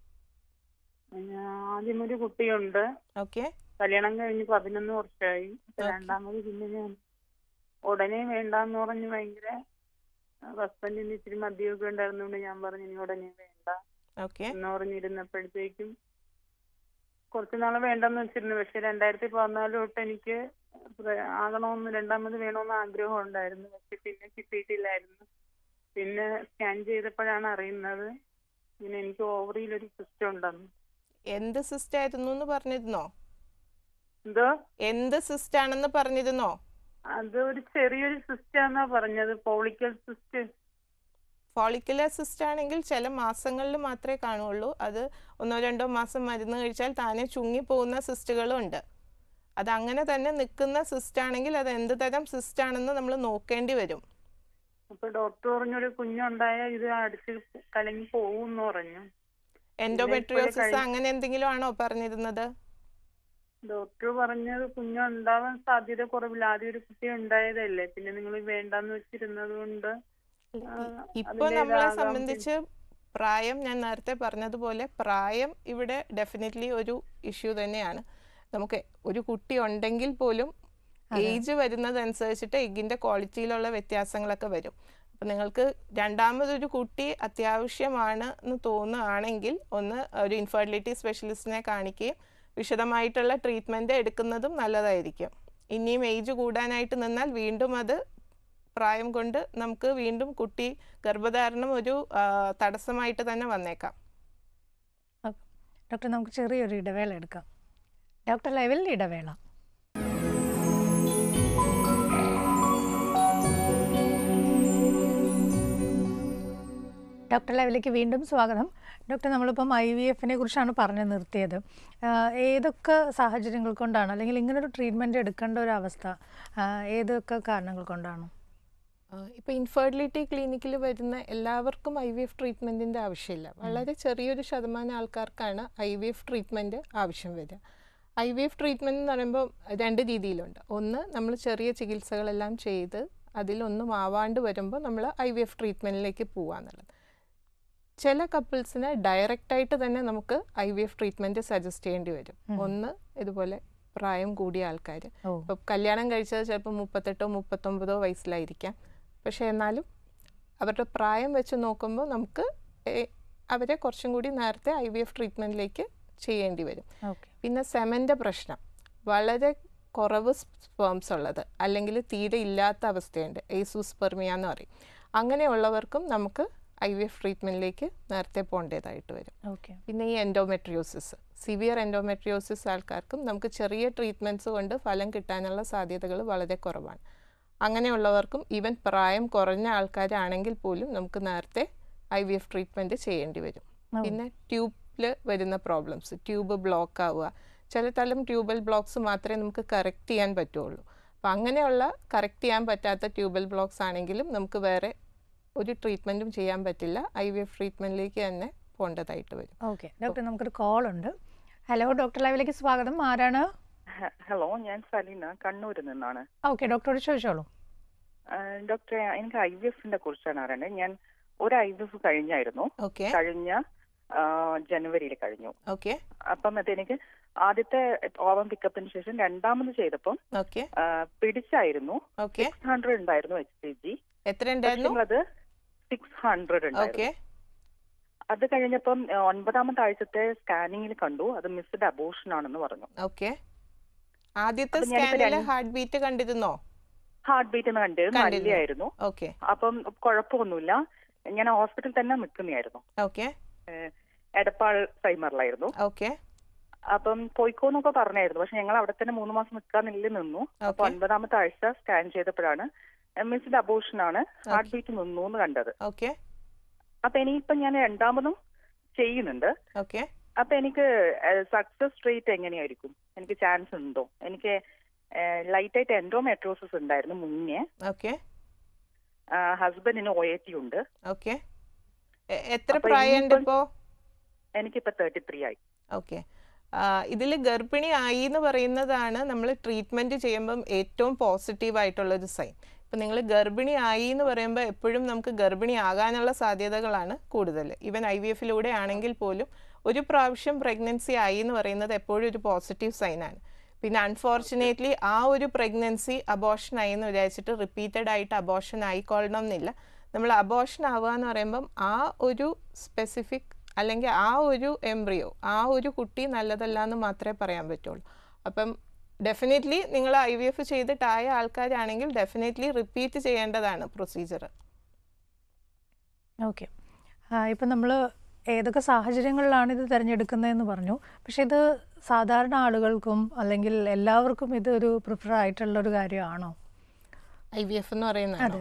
ആദ്യം ഒരു കുട്ടിയുണ്ട്. ഓക്കെ. കല്യാണം കഴിഞ്ഞ് പതിനൊന്ന് വർഷമായി. രണ്ടാമത് പിന്നെ ഞാൻ ഉടനെ വേണ്ടാന്ന് പറഞ്ഞ് ഭയങ്കര ഹസ്ബൻഡിന് ഇച്ചിരി മദ്യമൊക്കെ ഉണ്ടായിരുന്നോണ്ട് ഞാൻ പറഞ്ഞു ഇനി ഉടനെ വേണ്ട എന്ന് പറഞ്ഞിരുന്നപ്പോഴത്തേക്കും കുറച്ചു നാളെ വേണ്ടെന്ന് വെച്ചിരുന്നു. പക്ഷെ രണ്ടായിരത്തി പതിനാല് തൊട്ട് എനിക്ക് ആകണമെന്ന് രണ്ടാമത് വേണമെന്ന് ആഗ്രഹം ഉണ്ടായിരുന്നു. പക്ഷെ പിന്നെ കിട്ടിയിട്ടില്ലായിരുന്നു. പിന്നെ സ്കാൻ ചെയ്തപ്പോഴാണ് അറിയുന്നത് ഇങ്ങനെ എനിക്ക് ഓവറിയിൽ ഒരു സിസ്റ്റം ഉണ്ടെന്ന്. എന്ത് സിസ്റ്റ് ആയിരുന്നു എന്ന് പറഞ്ഞിരുന്നോ? എന്തോ എന്ത് സിസ്റ്റ് ആണെന്ന് പറഞ്ഞിരുന്നോ? അത് ഒരു ചെറിയൊരു സിസ്റ്റ് ആണെന്നാ പറഞ്ഞത്. Follicle cyst. ഫോളിക്കുലർ സിസ്റ്റ് ആണെങ്കിൽ ചില മാസങ്ങളിൽ മാത്രമേ കാണുള്ളൂ. അത് ഒന്നോ രണ്ടോ മാസം മരുന്ന് കഴിച്ചാൽ താനെ ചുങ്ങി പോകുന്ന സിസ്റ്റുകളും ഉണ്ട്. അത് അങ്ങനെ തന്നെ നിൽക്കുന്ന സിസ്റ്റ് ആണെങ്കിൽ അത് എന്ത് തരം സിസ്റ്റ് ആണെന്ന് നമ്മൾ നോക്കേണ്ടി വരും. അപ്പൊ ഡോക്ടർ പറഞ്ഞൊരു കുഞ്ഞുണ്ടായ ഇത് അടിച്ച് കലങ്ങി പോകും എന്ന് പറഞ്ഞു. എൻഡോമെട്രിയോസിസ് അങ്ങനെ എന്തെങ്കിലും ആണോ പറഞ്ഞിരുന്നത്? ഡോക്ടർ പറഞ്ഞത് കുഞ്ഞുണ്ടാവാൻ സാധ്യത കുറവില്ല. ആദ്യം ഒരു കുട്ടി ഉണ്ടായതല്ലേ, പിന്നെ നിങ്ങൾ വേണ്ടാന്ന് വെച്ചിരുന്നത് കൊണ്ട്. ഇപ്പൊ നമ്മളെ സംബന്ധിച്ച് പ്രായം ഞാൻ നേരത്തെ പറഞ്ഞതുപോലെ പ്രായം ഇവിടെ ഡെഫിനറ്റ്ലി ഒരു ഇഷ്യൂ തന്നെയാണ്. നമുക്ക് ഒരു കുട്ടി ഉണ്ടെങ്കിൽ പോലും ഏജ് വരുന്നതനുസരിച്ചിട്ട് എഗ്ഗിൻ്റെ ക്വാളിറ്റിയിലുള്ള വ്യത്യാസങ്ങളൊക്കെ വരും. അപ്പം നിങ്ങൾക്ക് രണ്ടാമതൊരു കുട്ടി അത്യാവശ്യമാണ് എന്ന് തോന്നുകയാണെങ്കിൽ ഒന്ന് ഒരു ഇൻഫെർട്ടിലിറ്റി സ്പെഷ്യലിസ്റ്റിനെ കാണിക്കുകയും വിശദമായിട്ടുള്ള ട്രീറ്റ്മെൻറ്റ് എടുക്കുന്നതും നല്ലതായിരിക്കും. ഇനിയും ഏജ് കൂടാനായിട്ട് നിന്നാൽ വീണ്ടും അത് പ്രായം കൊണ്ട് നമുക്ക് വീണ്ടും കുട്ടി ഗർഭധാരണം ഒരു തടസ്സമായിട്ട് തന്നെ വന്നേക്കാം. ഡോക്ടർ, നമുക്ക് ചെറിയൊരു ഇടവേള എടുക്കാം. ഡോക്ടർ ലൈവിൽ ഇടവേള. ഡോക്ടർ ലൈവിലേക്ക് വീണ്ടും സ്വാഗതം. ഡോക്ടർ, നമ്മളിപ്പം ഐ വി എഫിനെ കുറിച്ചാണ് പറഞ്ഞു നിർത്തിയത്. ഏതൊക്കെ സാഹചര്യങ്ങൾ കൊണ്ടാണ്, അല്ലെങ്കിൽ ഇങ്ങനൊരു ട്രീറ്റ്മെൻറ്റ് എടുക്കേണ്ട ഒരു അവസ്ഥ ഏതൊക്കെ കാരണങ്ങൾ കൊണ്ടാണ്? ഇപ്പോൾ ഇൻഫെർട്ടിലിറ്റി ക്ലിനിക്കിൽ വരുന്ന എല്ലാവർക്കും ഐ വി എഫ് ട്രീറ്റ്മെൻറ്റിൻ്റെ ആവശ്യമില്ല. വളരെ ചെറിയൊരു ശതമാനം ആൾക്കാർക്കാണ് ഐ വി എഫ് ട്രീറ്റ്മെൻറ്റ് ആവശ്യം വരിക. ഐ വി എഫ് ട്രീറ്റ്മെൻറ്റ് എന്ന് പറയുമ്പോൾ രണ്ട് രീതിയിലുണ്ട്. ഒന്ന്, നമ്മൾ ചെറിയ ചികിത്സകളെല്ലാം ചെയ്ത് അതിലൊന്നും ആവാണ്ട് വരുമ്പോൾ നമ്മൾ ഐ വി എഫ് ട്രീറ്റ്മെൻറ്റിലേക്ക് പോകുക എന്നുള്ളത്. ചില കപ്പിൾസിന് ഡയറക്റ്റായിട്ട് തന്നെ നമുക്ക് I V F treatment suggest ചെയ്യേണ്ടി വരും. ഒന്ന്, ഇതുപോലെ പ്രായം കൂടിയ ആൾക്കാർ, ഇപ്പോൾ കല്യാണം കഴിച്ചത് ചിലപ്പോൾ മുപ്പത്തെട്ടോ മുപ്പത്തൊമ്പതോ വയസ്സിലായിരിക്കാം. പക്ഷേ എന്നാലും അവരുടെ പ്രായം വെച്ച് നോക്കുമ്പോൾ നമുക്ക് അവരെ കുറച്ചും കൂടി നേരത്തെ ഐ വി എഫ് ട്രീറ്റ്മെൻറ്റിലേക്ക് ചെയ്യേണ്ടി വരും. പിന്നെ സെമൻ്റെ പ്രശ്നം, വളരെ കുറവ് സ്പേംസ് ഉള്ളത് അല്ലെങ്കിൽ തീരെ ഇല്ലാത്ത അവസ്ഥയുണ്ട്, എയ്സോസ്പെർമിയ എന്ന് പറയും. അങ്ങനെയുള്ളവർക്കും നമുക്ക് ഐ വി എഫ് ട്രീറ്റ്മെൻറ്റിലേക്ക് നേരത്തെ പോകേണ്ടതായിട്ട് വരും. പിന്നെ ഈ എൻഡോമെട്രിയോസിസ്, സിവിയർ എൻഡോമെട്രിയോസിസ് ആൾക്കാർക്കും നമുക്ക് ചെറിയ ട്രീറ്റ്മെൻറ്റ്സ് കൊണ്ട് ഫലം കിട്ടാനുള്ള സാധ്യതകൾ വളരെ കുറവാണ്. അങ്ങനെയുള്ളവർക്കും ഈവൻ പ്രായം കുറഞ്ഞ ആൾക്കാരാണെങ്കിൽ പോലും നമുക്ക് നേരത്തെ ഐ വി എഫ് ട്രീറ്റ്മെൻറ്റ് ചെയ്യേണ്ടി വരും. പിന്നെ ട്യൂബിൽ വരുന്ന പ്രോബ്ലംസ്, ട്യൂബ് ബ്ലോക്ക് ആവുക, ചില തരം ട്യൂബൽ ബ്ലോക്ക്സ് മാത്രമേ നമുക്ക് കറക്റ്റ് ചെയ്യാൻ പറ്റുള്ളൂ. അപ്പം അങ്ങനെയുള്ള കറക്റ്റ് ചെയ്യാൻ പറ്റാത്ത ട്യൂബൽ ബ്ലോക്ക്സ് ആണെങ്കിലും നമുക്ക് വേറെ ഒരു ട്രീറ്റ്മെൻറ്റും ചെയ്യാൻ പറ്റില്ല, ഐ വി എഫ് ട്രീറ്റ്മെൻറ്റിലേക്ക് തന്നെ പോകേണ്ടതായിട്ട് വരും. ഓക്കെ ഡോക്ടർ, നമുക്കൊരു കോൾ ഉണ്ട്. ഹലോ, ഡോക്ടർ ലൈവിലേക്ക് സ്വാഗതം. ആരാണ്? ഹലോ, ഞാൻ സലീന, കണ്ണൂരിൽ നിന്നാണ്. ഓക്കെ, ഡോക്ടറോട് ചോദിച്ചോളൂ. ഡോക്ടറെ, എനിക്ക് ഐ വി എഫിന്റെ കുറിച്ചാണ് അറിയേണ്ടത്. ഞാൻ ഒരു ഐ വി എഫ് കഴിഞ്ഞായിരുന്നു, കഴിഞ്ഞ ജനുവരിയിൽ കഴിഞ്ഞു. അപ്പം അതെനിക്ക് ആദ്യത്തെ ഓവം പിക്കപ്പിന് ശേഷം രണ്ടാമത് ചെയ്തപ്പം പിടിച്ചായിരുന്നു. സിക്സ് ഹൺഡ്രഡ് ഉണ്ടായിരുന്നു എച്ച് സി ജി. അത് സിക്സ് ഹൺഡ്രഡ് ഉണ്ടായിരുന്നു. അത് കഴിഞ്ഞപ്പം ഒൻപതാമത്തെ ആഴ്ചത്തെ സ്കാനിങ്ങിൽ കണ്ടു അത് മിസ്ഡ് അബോർഷൻ ആണെന്ന് പറഞ്ഞു. ആദ്യത്തെ സ്കാനിൽ ഹാർട്ട് ബീറ്റ് കണ്ടിരുന്നോ? ഹാർട്ട് ബീറ്റ് കണ്ടത് നല്ലയായിരുന്നു. അപ്പം കുഴപ്പമൊന്നുമില്ല. ഞാൻ ഹോസ്പിറ്റലിൽ തന്നെ നിൽക്കുന്നതായിരുന്നു. എടപ്പാൾ സൈമറിലായിരുന്നു. അപ്പം പോയിക്കോന്നൊക്കെ പറഞ്ഞായിരുന്നു. പക്ഷെ ഞങ്ങൾ അവിടെ തന്നെ മൂന്ന് മാസം നിൽക്കാന്നില്ല നിന്നു. അപ്പൊ ഒൻപതാമത്തെ ആഴ്ച സ്കാൻ ചെയ്തപ്പോഴാണ് മിസ്ഡ് അബോർഷൻ ആണ്, ഹാർട്ട് ബീറ്റ് നിന്നു എന്ന് കണ്ടത്. അപ്പൊ ഇനിയിപ്പം ഞാൻ രണ്ടാമതും ചെയ്യുന്നുണ്ട്. അപ്പൊ എനിക്ക് സക്സസ് റേറ്റ് എങ്ങനെയായിരിക്കും? എനിക്ക് ചാൻസ് ഉണ്ടോ? എനിക്ക് ലൈറ്റ് ആയിട്ട് എൻഡോമെട്രോസിസ് ഉണ്ടായിരുന്നു മുന്നേ. ഹസ്ബൻഡിന് ഒ എ ടി ഉണ്ട്. എത്ര പ്രായമുണ്ട് ഇപ്പോ? എനിക്കിപ്പോ തേർട്ടി ത്രീ ആയി. ഓക്കെ, ഇതിൽ ഗർഭിണി ആയി എന്ന് പറയുന്നതാണ് നമ്മൾ ട്രീറ്റ്മെന്റ് ചെയ്യുമ്പം ഏറ്റവും പോസിറ്റീവ് ആയിട്ടുള്ളൊരു സൈൻ. ഇപ്പം നിങ്ങൾ ഗർഭിണി ആയി എന്ന് പറയുമ്പോൾ എപ്പോഴും നമുക്ക് ഗർഭിണി ആകാനുള്ള സാധ്യതകളാണ് കൂടുതൽ. ഈവൻ ഐ വി എഫിലൂടെ ആണെങ്കിൽ പോലും ഒരു പ്രാവശ്യം പ്രഗ്നൻസി ആയി എന്ന് പറയുന്നത് എപ്പോഴും ഒരു പോസിറ്റീവ് സൈനാണ്. പിന്നെ അൺഫോർച്ചുനേറ്റ്ലി ആ ഒരു പ്രഗ്നൻസി അബോർഷൻ ആയി എന്ന് വിചാരിച്ചിട്ട് റിപ്പീറ്റഡ് ആയിട്ട് അബോർഷൻ ആയിക്കൊള്ളണം എന്നില്ല. നമ്മൾ അബോർഷൻ ആവുക എന്ന് പറയുമ്പം ആ ഒരു സ്പെസിഫിക് അല്ലെങ്കിൽ ആ ഒരു എംബ്രിയോ, ആ ഒരു കുട്ടി നല്ലതല്ല എന്ന് മാത്രമേ പറയാൻ പറ്റുള്ളൂ. അപ്പം ഡെഫിനറ്റ്ലി നിങ്ങൾ ഐ വി എഫ് ചെയ്തിട്ടായ ആൾക്കാരാണെങ്കിൽ ഡെഫിനറ്റ്ലി റിപ്പീറ്റ് ചെയ്യേണ്ടതാണ് പ്രൊസീജിയർ. ഓക്കെ, ഇപ്പം നമ്മൾ ഏതൊക്കെ സാഹചര്യങ്ങളിലാണ് ഇത് തിരഞ്ഞെടുക്കുന്നതെന്ന് പറഞ്ഞു. പക്ഷെ ഇത് സാധാരണ ആളുകൾക്കും അല്ലെങ്കിൽ എല്ലാവർക്കും ഇതൊരു പ്രിഫർ ആയിട്ടുള്ളൊരു കാര്യമാണോ ഐ വി എഫ് എന്ന് പറയുന്നത്?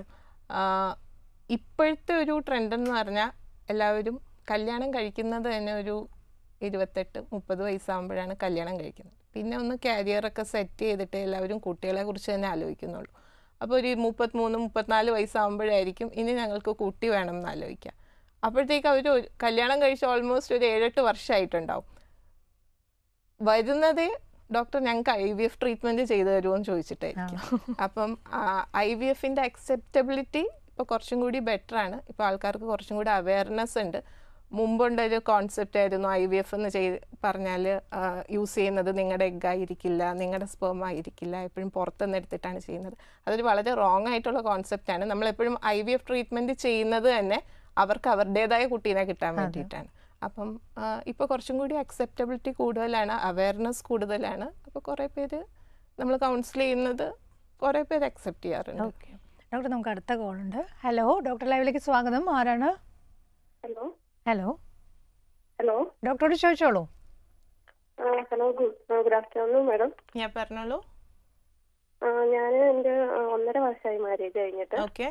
ഇപ്പോഴത്തെ ഒരു ട്രെൻഡ് എന്ന് പറഞ്ഞാൽ എല്ലാവരും കല്യാണം കഴിക്കുന്നത് തന്നെ ഒരു ഇരുപത്തെട്ട് മുപ്പത് വയസ്സാകുമ്പോഴാണ് കല്യാണം കഴിക്കുന്നത്. പിന്നെ ഒന്ന് കാരിയറൊക്കെ സെറ്റ് ചെയ്തിട്ട് എല്ലാവരും കുട്ടികളെ കുറിച്ച് തന്നെ ആലോചിക്കുന്നുള്ളൂ. അപ്പോൾ ഒരു മുപ്പത്തിമൂന്ന് മുപ്പത്തിനാല് വയസ്സാകുമ്പോഴായിരിക്കും ഇനി ഞങ്ങൾക്ക് കുട്ടി വേണം എന്ന് ആലോചിക്കുക. അപ്പോഴത്തേക്ക് അവർ കല്യാണം കഴിച്ച് ഓൾമോസ്റ്റ് ഒരു ഏഴെട്ട് വർഷമായിട്ടുണ്ടാവും. വരുന്നതേ ഡോക്ടർ ഞങ്ങൾക്ക് ഐ വി എഫ് ട്രീറ്റ്മെൻറ്റ് ചെയ്തു തരുമോ എന്ന് ചോദിച്ചിട്ടായിരിക്കും. അപ്പം ഐ വി എഫിൻ്റെ അക്സെപ്റ്റബിലിറ്റി ഇപ്പോൾ കുറച്ചും കൂടി ബെറ്ററാണ്. ഇപ്പോൾ ആൾക്കാർക്ക് കുറച്ചും കൂടി അവയർനെസ് ഉണ്ട്. മുമ്പുണ്ടൊരു കോൺസെപ്റ്റ് ആയിരുന്നു ഐ വി എഫ് എന്ന് ചെയ്ത് പറഞ്ഞാൽ യൂസ് ചെയ്യുന്നത് നിങ്ങളുടെ എഗ് ആയിരിക്കില്ല, നിങ്ങളുടെ സ്പേം ആയിരിക്കില്ല, എപ്പോഴും പുറത്തുനിന്ന് എടുത്തിട്ടാണ് ചെയ്യുന്നത്. അതൊരു വളരെ റോങ് ആയിട്ടുള്ള കോൺസെപ്റ്റാണ്. നമ്മളെപ്പോഴും ഐ വി എഫ് ട്രീറ്റ്മെൻറ്റ് ചെയ്യുന്നത് തന്നെ അവർക്ക് അവരുടേതായ കുട്ടീനെ കിട്ടാൻ വേണ്ടിയിട്ടാണ്. അപ്പം ഇപ്പോൾ കുറച്ചും കൂടി അക്സെപ്റ്റബിലിറ്റി കൂടുതലാണ്, അവയർനെസ് കൂടുതലാണ്. അപ്പോൾ കുറേ പേര് നമ്മൾ കൗൺസിൽ ചെയ്യുന്നത് കുറേ പേര് അക്സെപ്റ്റ് ചെയ്യാറുണ്ട്. ഓക്കെ ഡോക്ടർ, നമുക്ക് അടുത്ത കോളുണ്ട്. ഹലോ, ഡോക്ടർ ലൈവിലേക്ക് സ്വാഗതം. ആരാണ്? ഹലോ ഹലോ ഹലോ ഡോക്ടറോട് ചോദിച്ചോളൂ. Hello good afternoon madam. ഞാൻ പറഞ്ഞോളൂ. ഞാൻ എൻ്റെ ഒന്നര വർഷമായി മാരേജ് കഴിഞ്ഞിട്ട്. ഓക്കെ.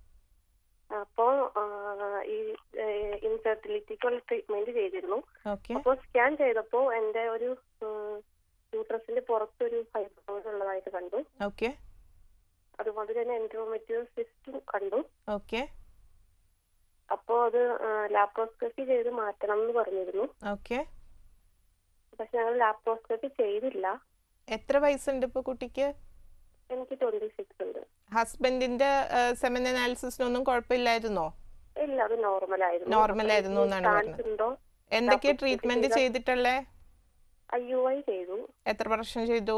അപ്പോൾ ഈ ഇൻഫെർട്ടിലിറ്റിക്കുള്ള ട്രീറ്റ്മെന്റ് ചെയ്തിരുന്നു. ഓക്കെ. അപ്പോൾ സ്കാൻ ചെയ്തപ്പോൾ എൻ്റെ ഒരു യൂട്രസിന്റെ പുറത്തൊരു ഫൈബ്രോയിഡ് ഉള്ളതായിട്ട് കണ്ടു. ഓക്കെ. അതുപോലെ തന്നെ എൻഡോമെട്രിയൽ സിസ്റ്റും കണ്ടു. ഓക്കെ. അപ്പോൾ അത് ലാപ്രോസ്കോപ്പി ചെയ്ത് മാറ്റണം എന്ന് പറഞ്ഞിരുന്നു. ഓക്കെ. പക്ഷെ ഞങ്ങൾ ലാപ്രോസ്കോപ്പി ചെയ്തില്ല. എത്ര വയസ്സുണ്ട് ഇപ്പൊ കുട്ടിക്ക്? എനിക്ക് ട്വന്റി സിക്സ് ഉണ്ട്. ഹസ്ബൻഡിന്റെ സെമൻ അനാലിസിസിനൊന്നും കുഴപ്പമില്ലായിരുന്നോ? ഇല്ല, അത് നോർമൽ ആയിരുന്നു. നോർമൽ ആയിരുന്നു എന്നാണ് പറഞ്ഞത്. എന്തൊക്കെയാ ട്രീറ്റ്മെന്റ് ചെയ്തിട്ടുള്ളേ? ഐ യു ഐ ചെയ്തു. എത്ര പ്രാവശ്യം ചെയ്തു?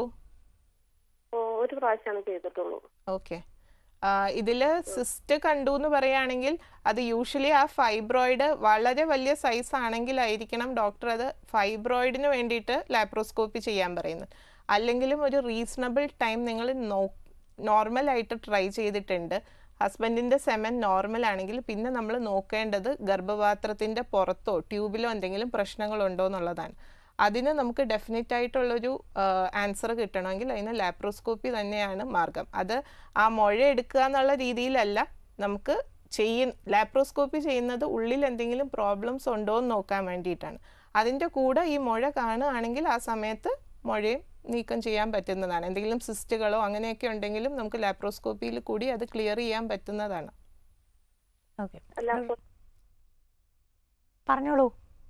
ഒരു പ്രാവശ്യമാണ് ചെയ്തിട്ടുള്ളൂ. ഓക്കെ. ഇതില് സിസ്റ്റ് കണ്ടു എന്ന് പറയുകയാണെങ്കിൽ അത് യൂഷ്വലി ആ ഫൈബ്രോയിഡ് വളരെ വലിയ സൈസ് ആണെങ്കിലായിരിക്കണം ഡോക്ടർ അത് ഫൈബ്രോയിഡിന് വേണ്ടിയിട്ട് ലാപ്രോസ്കോപ്പി ചെയ്യാൻ പറയുന്നത്. അല്ലെങ്കിലും ഒരു റീസണബിൾ ടൈം നിങ്ങൾ നോ നോർമലായിട്ട് ട്രൈ ചെയ്തിട്ടുണ്ട്, ഹസ്ബൻഡിൻ്റെ സെമൻ നോർമൽ ആണെങ്കിൽ പിന്നെ നമ്മൾ നോക്കേണ്ടത് ഗർഭപാത്രത്തിൻ്റെ പുറത്തോ ട്യൂബിലോ എന്തെങ്കിലും പ്രശ്നങ്ങളുണ്ടോ എന്നുള്ളതാണ്. അതിന് നമുക്ക് ഡെഫിനറ്റ് ആയിട്ടുള്ളൊരു ആൻസർ കിട്ടണമെങ്കിൽ അതിന് ലാപ്രോസ്കോപ്പി തന്നെയാണ് മാർഗം. അത് ആ മുഴ എടുക്കുക എന്നുള്ള രീതിയിലല്ല, നമുക്ക് ചെയ്യ ലാപ്രോസ്കോപ്പി ചെയ്യുന്നത് ഉള്ളിൽ എന്തെങ്കിലും പ്രോബ്ലംസ് ഉണ്ടോ എന്ന് നോക്കാൻ വേണ്ടിയിട്ടാണ്. അതിൻ്റെ കൂടെ ഈ മുഴ കാണുകയാണെങ്കിൽ ആ സമയത്ത് മുഴയും നീക്കം ചെയ്യാൻ പറ്റുന്നതാണ്. എന്തെങ്കിലും സിസ്റ്റുകളോ അങ്ങനെയൊക്കെ ഉണ്ടെങ്കിലും നമുക്ക് ലാപ്രോസ്കോപ്പിയിൽ കൂടി അത് ക്ലിയർ ചെയ്യാൻ പറ്റുന്നതാണ്. ഓക്കെ, പറഞ്ഞോളൂ.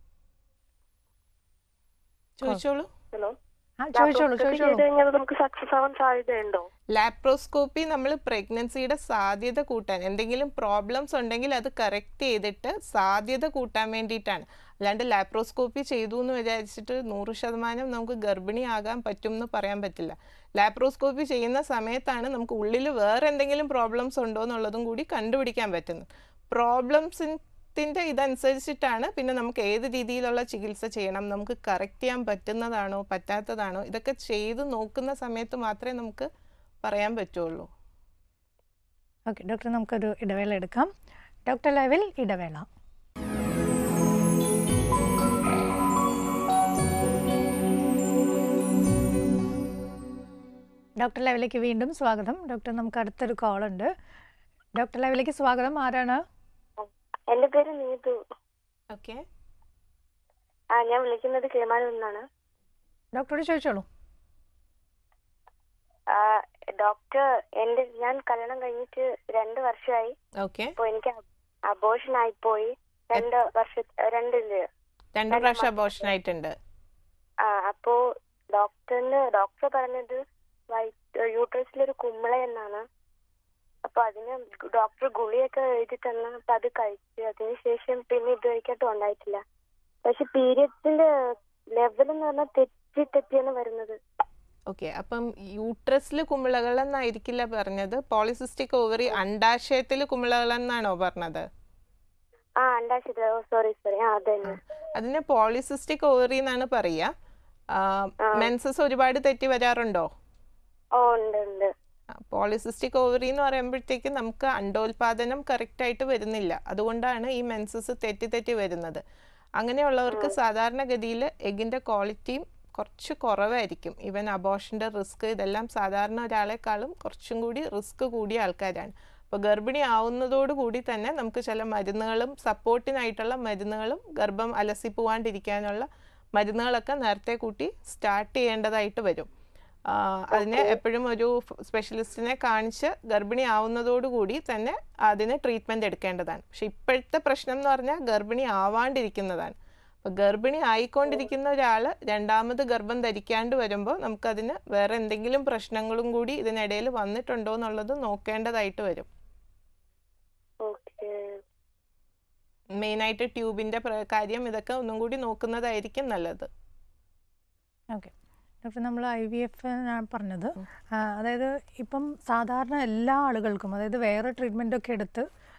ചോദിച്ചോളൂ. ഹലോ, ചോദിച്ചോളൂ ചോദിച്ചോളൂ നമുക്ക് സക്സസ് ആവാൻ സാധ്യതയുണ്ടോ? ലാപ്രോസ്കോപ്പി നമ്മൾ പ്രഗ്നൻസിയുടെ സാധ്യത കൂട്ടാൻ, എന്തെങ്കിലും പ്രോബ്ലംസ് ഉണ്ടെങ്കിൽ അത് കറക്റ്റ് ചെയ്തിട്ട് സാധ്യത കൂട്ടാൻ വേണ്ടിയിട്ടാണ്. അല്ലാണ്ട് ലാപ്രോസ്കോപ്പി ചെയ്തു എന്ന് വിചാരിച്ചിട്ട് നൂറ് ശതമാനം നമുക്ക് ഗർഭിണിയാകാൻ പറ്റും എന്ന് പറയാൻ പറ്റില്ല. ലാപ്രോസ്കോപ്പി ചെയ്യുന്ന സമയത്താണ് നമുക്ക് ഉള്ളിൽ വേറെ എന്തെങ്കിലും പ്രോബ്ലംസ് ഉണ്ടോ എന്നുള്ളതും കൂടി കണ്ടുപിടിക്കാൻ പറ്റുന്നത്. പ്രോബ്ലംസിൻ്റെ ഇതനുസരിച്ചിട്ടാണ് പിന്നെ നമുക്ക് ഏത് രീതിയിലുള്ള ചികിത്സ ചെയ്യണം, നമുക്ക് കറക്റ്റ് ചെയ്യാൻ പറ്റുന്നതാണോ പറ്റാത്തതാണോ ഇതൊക്കെ ചെയ്ത് നോക്കുന്ന സമയത്ത് മാത്രമേ നമുക്ക് പറയാൻ പറ്റുള്ളൂ. ഓക്കെ ഡോക്ടർ, നമുക്കൊരു ഇടവേള എടുക്കാം. ഡോക്ടർ ലൈവിൽ ഇടവേള. ഡോക്ടർ ലൈവിലേക്ക് വീണ്ടും സ്വാഗതം. ഡോക്ടർ, നമുക്ക് അടുത്തൊരു കോൾ ഉണ്ട്. ഡോക്ടർ ലൈവിലേക്ക് സ്വാഗതം. ആരാണ്? എന്റെ പേര് നീതു. ഓക്കെ. ആ ഞാൻ വിളിക്കുന്നത് കിളിമാനൂരിൽ നിന്നാണ്. ഡോക്ടറോട് ചോദിച്ചോളൂ. ഡോക്ടർ, എന്റെ ഞാൻ കല്യാണം കഴിഞ്ഞിട്ട് രണ്ട് വർഷമായി. ഓക്കെ. അപ്പൊ എനിക്ക് അബോർഷൻ ആയിപ്പോയി. രണ്ട് വർഷ രണ്ടില് രണ്ട് പ്രാവശ്യം അബോർഷൻ ആയിട്ടുണ്ട്. ആ അപ്പോ ഡോക്ടറിന് ഡോക്ടർ പറഞ്ഞത് യൂട്രസിലൊരു കുമിള എന്നാണ്. അപ്പൊ അതിന് ഡോക്ടർ ഗുളിയൊക്കെ എഴുതി തന്ന അപ്പൊ അത് കഴിച്ചു. അതിനുശേഷം പിന്നെ ഇതുവരെയായിട്ടും ഉണ്ടായിട്ടില്ല. പക്ഷെ പീരിയഡ്സിന്റെ ലെവൽ എന്ന് പറഞ്ഞാൽ തെറ്റി തെറ്റിയാണ് വരുന്നത്. ഓക്കെ, അപ്പം യൂട്രസിൽ കുമിളകൾ എന്നായിരിക്കില്ല പറഞ്ഞത്, പോളിസിസ്റ്റിക് ഓവറി അണ്ടാശയത്തിൽ കുമിളകൾ എന്നാണോ പറഞ്ഞത്? ആ അണ്ടാശയത്തിൽ. സോറി സോറി ആ അതന്നെ. അതിന് പോളിസിസ്റ്റിക് ഓവറി എന്നാണ് പറയുക. മെൻസസ് ഒരുപാട് തെറ്റി വരാറുണ്ടോ? ഓ ഉണ്ട് ഉണ്ട്. പോളിസിസ്റ്റിക് ഓവറി എന്ന് പറയുമ്പോഴത്തേക്ക് നമുക്ക് അണ്ടോൽപാദനം കറക്റ്റായിട്ട് വരുന്നില്ല, അതുകൊണ്ടാണ് ഈ മെൻസസ് തെറ്റി തെറ്റി വരുന്നത്. അങ്ങനെയുള്ളവർക്ക് സാധാരണഗതിയിൽ എഗിൻ്റെ ക്വാളിറ്റിയും കുറച്ച് കുറവായിരിക്കും. ഈവൻ അബോർഷൻ്റെ റിസ്ക് ഇതെല്ലാം സാധാരണ ഒരാളെക്കാളും കുറച്ചും കൂടി റിസ്ക് കൂടിയ ആൾക്കാരാണ്. അപ്പോൾ ഗർഭിണി ആവുന്നതോടുകൂടി തന്നെ നമുക്ക് ചില മരുന്നുകളും സപ്പോർട്ടിനായിട്ടുള്ള മരുന്നുകളും ഗർഭം അലസി പോവാണ്ടിരിക്കാനുള്ള മരുന്നുകളൊക്കെ നേരത്തെ കൂട്ടി സ്റ്റാർട്ട് ചെയ്യേണ്ടതായിട്ട് വരും. അതിന് എപ്പോഴും ഒരു സ്പെഷ്യലിസ്റ്റിനെ കാണിച്ച് ഗർഭിണി ആവുന്നതോടുകൂടി തന്നെ അതിന് ട്രീറ്റ്മെൻറ്റ് എടുക്കേണ്ടതാണ്. പക്ഷെ ഇപ്പോഴത്തെ പ്രശ്നം എന്ന് പറഞ്ഞാൽ ഗർഭിണി ആവാണ്ടിരിക്കുന്നതാണ്. അപ്പോൾ ഗർഭിണി ആയിക്കൊണ്ടിരിക്കുന്ന ഒരാൾ രണ്ടാമത് ഗർഭം ധരിക്കാണ്ട് വരുമ്പോൾ നമുക്കതിന് വേറെ എന്തെങ്കിലും പ്രശ്നങ്ങളും കൂടി ഇതിനിടയിൽ വന്നിട്ടുണ്ടോ എന്നുള്ളത് നോക്കേണ്ടതായിട്ട് വരും. മെയിനായിട്ട് ട്യൂബിൻ്റെ കാര്യം ഇതൊക്കെ ഒന്നും കൂടി നോക്കുന്നതായിരിക്കും നല്ലത്. ഓക്കെ ഡോക്ടർ, നമ്മൾ ഐ വി എഫ് പറഞ്ഞത്, അതായത് ഇപ്പം സാധാരണ എല്ലാ ആളുകൾക്കും, അതായത് വേറെ ട്രീറ്റ്മെൻ്റ് ഒക്കെ എടുത്ത്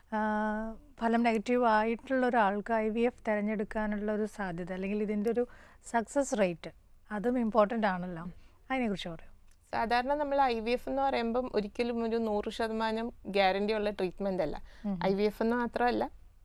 ഫലം നെഗറ്റീവ് ആയിട്ടുള്ള ഒരാൾക്ക് ഐ വി എഫ് തിരഞ്ഞെടുക്കാനുള്ള ഒരു സാധ്യത അല്ലെങ്കിൽ ഇതിൻ്റെ ഒരു സക്സസ് റേറ്റ് അതും ഇമ്പോർട്ടൻ്റ് ആണല്ലോ, അതിനെക്കുറിച്ച് പറയും. സാധാരണ നമ്മൾ ഐ വി എഫ് എന്ന് പറയുമ്പം ഒരിക്കലും ഒരു നൂറ് ശതമാനം ഗ്യാരണ്ടി ഉള്ള ട്രീറ്റ്മെൻ്റ് അല്ല. ഐ വി എഫ് എന്ന് മാത്രമല്ല,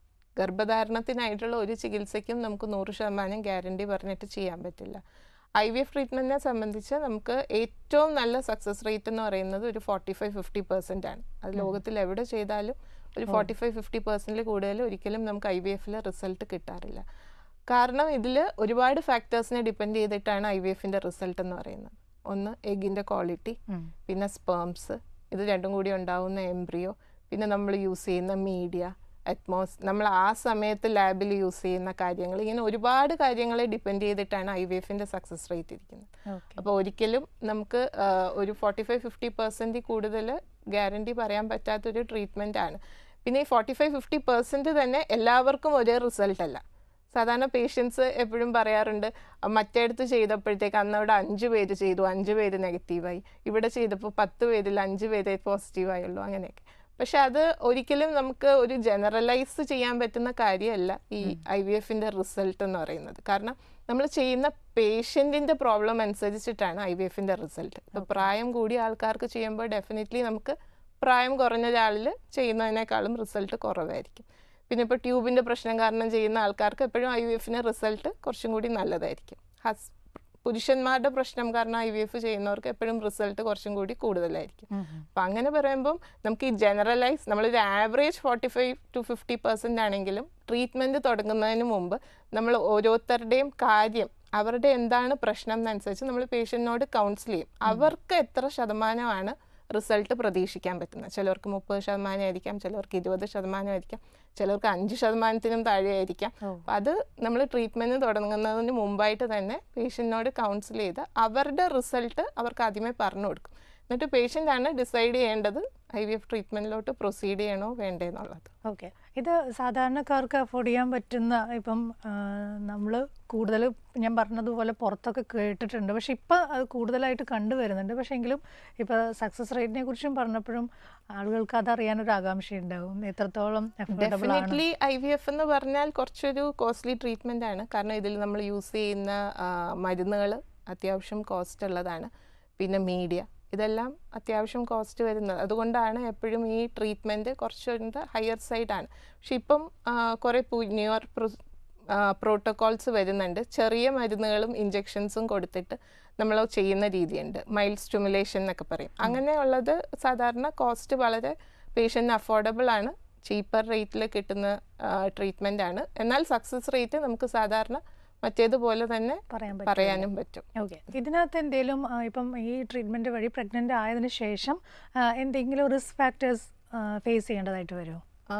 ഗർഭധാരണത്തിനായിട്ടുള്ള ഒരു ചികിത്സയ്ക്കും നമുക്ക് നൂറ് ശതമാനം ഗ്യാരണ്ടി പറഞ്ഞിട്ട് ചെയ്യാൻ പറ്റില്ല. ഐ വി എഫ് ട്രീറ്റ്മെൻറ്റിനെ സംബന്ധിച്ച് നമുക്ക് ഏറ്റവും നല്ല സക്സസ് റേറ്റ് എന്ന് പറയുന്നത് ഒരു ഫോർട്ടി ഫൈവ് ഫിഫ്റ്റി പെർസെൻ്റ് ആണ്. അത് ലോകത്തിൽ എവിടെ ചെയ്താലും ഒരു ഫോർട്ടി ഫൈവ് ഫിഫ്റ്റി പെർസെൻറ്റിൽ കൂടുതൽ ഒരിക്കലും നമുക്ക് ഐ വി എഫിൽ റിസൾട്ട് കിട്ടാറില്ല. കാരണം ഇതിൽ ഒരുപാട് ഫാക്ടേഴ്സിനെ ഡിപ്പെൻഡ് ചെയ്തിട്ടാണ് ഐ വി എഫിൻ്റെ റിസൾട്ട് എന്ന് പറയുന്നത്. ഒന്ന് എഗിൻ്റെ ക്വാളിറ്റി, പിന്നെ സ്പേംസ്, ഇത് രണ്ടും കൂടി ഉണ്ടാവുന്ന എംബ്രിയോ, പിന്നെ നമ്മൾ യൂസ് ചെയ്യുന്ന മീഡിയ, അറ്റ്മോസ്, നമ്മൾ ആ സമയത്ത് ലാബിൽ യൂസ് ചെയ്യുന്ന കാര്യങ്ങൾ, ഇങ്ങനെ ഒരുപാട് കാര്യങ്ങളെ ഡിപ്പെൻഡ് ചെയ്തിട്ടാണ് ഐ വി എഫിൻ്റെ സക്സസ് റേറ്റ് ഇരിക്കുന്നത്. അപ്പോൾ ഒരിക്കലും നമുക്ക് ഒരു ഫോർട്ടി ഫൈവ് ഫിഫ്റ്റി പെർസെൻറ്റ് കൂടുതൽ ഗ്യാരണ്ടി പറയാൻ പറ്റാത്തൊരു ട്രീറ്റ്മെൻ്റ് ആണ്. പിന്നെ ഈ ഫോർട്ടി ഫൈവ് ഫിഫ്റ്റി പെർസെൻറ്റ് തന്നെ എല്ലാവർക്കും ഒരേ റിസൾട്ട് അല്ല. സാധാരണ പേഷ്യൻസ് എപ്പോഴും പറയാറുണ്ട്, മറ്റേടത്ത് ചെയ്തപ്പോഴത്തേക്ക് അന്ന് അവിടെ അഞ്ച് പേര് ചെയ്തു, അഞ്ച് പേര് നെഗറ്റീവായി, ഇവിടെ ചെയ്തപ്പോൾ പത്ത് പേരിൽ അഞ്ച് പേരെ പോസിറ്റീവായുള്ളൂ, അങ്ങനെയൊക്കെ. പക്ഷെ അത് ഒരിക്കലും നമുക്ക് ഒരു ജനറലൈസ് ചെയ്യാൻ പറ്റുന്ന കാര്യമല്ല ഈ ഐ വി എഫിൻ്റെ റിസൾട്ട് എന്ന് പറയുന്നത്. കാരണം നമ്മൾ ചെയ്യുന്ന പേഷ്യൻറ്റിൻ്റെ പ്രോബ്ലം അനുസരിച്ചിട്ടാണ് ഐ വി എഫിൻ്റെ റിസൾട്ട്. ഇപ്പോൾ പ്രായം കൂടിയ ആൾക്കാർക്ക് ചെയ്യുമ്പോൾ ഡെഫിനറ്റ്ലി നമുക്ക് പ്രായം കുറഞ്ഞ ഒരാളിൽ ചെയ്യുന്നതിനേക്കാളും റിസൾട്ട് കുറവായിരിക്കും. പിന്നെ ഇപ്പോൾ ട്യൂബിൻ്റെ പ്രശ്നം കാരണം ചെയ്യുന്ന ആൾക്കാർക്ക് എപ്പോഴും ഐ വി എഫിൻ്റെ റിസൾട്ട് കുറച്ചും കൂടി നല്ലതായിരിക്കും. ഹസ് പുരുഷന്മാരുടെ പ്രശ്നം കാരണം ഐ വി എഫ് ചെയ്യുന്നവർക്ക് എപ്പോഴും റിസൾട്ട് കുറച്ചും കൂടി കൂടുതലായിരിക്കും. അപ്പം അങ്ങനെ പറയുമ്പം നമുക്ക് ഈ ജനറലൈസ്, നമ്മളൊരു average forty five to fifty percent ആണെങ്കിലും ട്രീറ്റ്മെൻറ്റ് തുടങ്ങുന്നതിന് മുമ്പ് നമ്മൾ ഓരോരുത്തരുടെയും കാര്യം, അവരുടെ എന്താണ് പ്രശ്നം എന്നനുസരിച്ച് നമ്മൾ പേഷ്യൻറ്റിനോട് കൗൺസിൽ ചെയ്യും. അവർക്ക് എത്ര ശതമാനമാണ് റിസൾട്ട് പ്രതീക്ഷിക്കാൻ പറ്റുന്നത്. ചിലർക്ക് മുപ്പത് ശതമാനം ആയിരിക്കാം, ചിലർക്ക് ഇരുപത് ശതമാനം ആയിരിക്കാം, ചിലർക്ക് അഞ്ച് ശതമാനത്തിനും താഴെ ആയിരിക്കാം. അപ്പം അത് നമ്മൾ ട്രീറ്റ്മെൻറ്റ് തുടങ്ങുന്നതിന് മുമ്പായിട്ട് തന്നെ പേഷ്യൻറ്റിനോട് കൗൺസിൽ ചെയ്ത് അവരുടെ റിസൾട്ട് അവർക്ക് ആദ്യമേ പറഞ്ഞു കൊടുക്കും. എന്നിട്ട് പേഷ്യൻ്റാണ് ഡിസൈഡ് ചെയ്യേണ്ടത് ഐ വി എഫ് ട്രീറ്റ്മെൻറ്റിലോട്ട് പ്രൊസീഡ് ചെയ്യണോ വേണ്ടേ എന്നുള്ളത്. ഓക്കെ, ഇത് സാധാരണക്കാർക്ക് അഫോർഡ് ചെയ്യാൻ പറ്റുന്ന, ഇപ്പം നമ്മൾ കൂടുതൽ ഞാൻ പറഞ്ഞതുപോലെ പുറത്തൊക്കെ കേട്ടിട്ടുണ്ട്, പക്ഷെ ഇപ്പം അത് കൂടുതലായിട്ട് കണ്ടുവരുന്നുണ്ട്. പക്ഷേ എങ്കിലും ഇപ്പോൾ സക്സസ് റേറ്റിനെ കുറിച്ചും പറഞ്ഞപ്പോഴും ആളുകൾക്ക് അതറിയാനൊരു ആകാംക്ഷ ഉണ്ടാവും, എത്രത്തോളം ഡെഫിനറ്റ്ലി ഐ വി എഫ് എന്ന് പറഞ്ഞാൽ കുറച്ചൊരു കോസ്റ്റ്ലി ട്രീറ്റ്മെൻ്റ് ആണ്. കാരണം ഇതിൽ നമ്മൾ യൂസ് ചെയ്യുന്ന മരുന്നുകൾ അത്യാവശ്യം കോസ്റ്റ് ഉള്ളതാണ്. പിന്നെ മീഡിയ, ഇതെല്ലാം അത്യാവശ്യം കോസ്റ്റ് വരുന്നത്. അതുകൊണ്ടാണ് എപ്പോഴും ഈ ട്രീറ്റ്മെൻറ്റ് കുറച്ചുകൂടെ ഹയർ സൈഡാണ്. പക്ഷെ ഇപ്പം കുറേ ന്യൂയർ പ്രോട്ടോകോൾസ് വരുന്നുണ്ട്. ചെറിയ മരുന്നുകളും ഇഞ്ചെക്ഷൻസും കൊടുത്തിട്ട് നമ്മൾ ചെയ്യുന്ന രീതിയുണ്ട്, മൈൽഡ് സ്റ്റിമുലേഷൻ എന്നൊക്കെ പറയും. അങ്ങനെയുള്ളത് സാധാരണ കോസ്റ്റ് വളരെ പേഷ്യൻറ്റിന് അഫോർഡബിൾ ആണ്, ചീപ്പർ റേറ്റിൽ കിട്ടുന്ന ട്രീറ്റ്മെൻ്റ് ആണ്. എന്നാൽ സക്സസ് റേറ്റ് നമുക്ക് സാധാരണ മറ്റേതുപോലെ തന്നെ പറയാനും പറ്റും. ഓക്കെ, ഇതിനകത്ത് എന്തെങ്കിലും ഇപ്പം ഈ ട്രീറ്റ്മെൻറ്റ് വഴി പ്രഗ്നൻ്റ് ആയതിനു ശേഷം എന്തെങ്കിലും റിസ്ക് ഫാക്ടേഴ്സ് ഫേസ് ചെയ്യേണ്ടതായിട്ട് വരുമോ?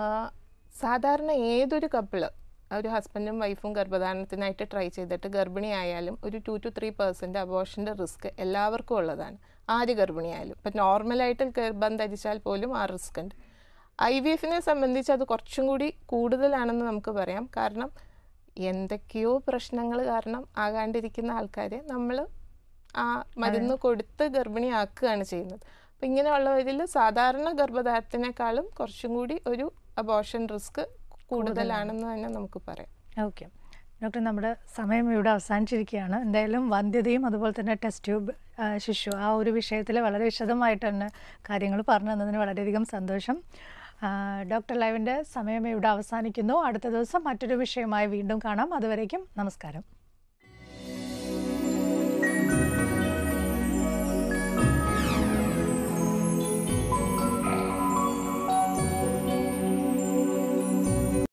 സാധാരണ ഏതൊരു കപ്പിള്, ഒരു ഹസ്ബൻഡും വൈഫും ഗർഭധാരണത്തിനായിട്ട് ട്രൈ ചെയ്തിട്ട് ഗർഭിണിയായാലും ഒരു ടു ടു ത്രീ പെർസെൻറ്റ് അബോർഷൻ്റെ റിസ്ക് എല്ലാവർക്കും ഉള്ളതാണ്. ആര് ഗർഭിണിയായാലും. ഇപ്പം നോർമലായിട്ട് ഗർഭം ധരിച്ചാൽ പോലും ആ റിസ്ക് ഉണ്ട്. ഐ വി എഫിനെ സംബന്ധിച്ച് അത് കുറച്ചും കൂടി കൂടുതലാണെന്ന് നമുക്ക് പറയാം. കാരണം എന്തൊക്കെയോ പ്രശ്നങ്ങൾ കാരണം ആകാണ്ടിരിക്കുന്ന ആൾക്കാരെ നമ്മൾ ആ മരുന്ന് കൊടുത്ത് ഗർഭിണിയാക്കുകയാണ് ചെയ്യുന്നത്. അപ്പം ഇങ്ങനെയുള്ളവരിൽ സാധാരണ ഗർഭധാരണത്തിനേക്കാളും കുറച്ചും കൂടി ഒരു അബോർഷൻ റിസ്ക് കൂടുതലാണെന്ന് തന്നെ നമുക്ക് പറയാം. ഓക്കെ ഡോക്ടർ, നമ്മുടെ സമയം ഇവിടെ അവസാനിച്ചിരിക്കുകയാണ്. എന്തായാലും വന്ധ്യതയും അതുപോലെ തന്നെ ടെസ്റ്റ് ട്യൂബ് ശിശു ആ ഒരു വിഷയത്തിൽ വളരെ വിശദമായിട്ട് തന്നെ കാര്യങ്ങൾ പറഞ്ഞു തന്നതിന് വളരെയധികം സന്തോഷം. ഡോക്ടർ ലൈവിൻ്റെ സമയം ഇവിടെ അവസാനിക്കുന്നു. അടുത്ത ദിവസം മറ്റൊരു വിഷയമായി വീണ്ടും കാണാം. അതുവരേക്കും നമസ്കാരം.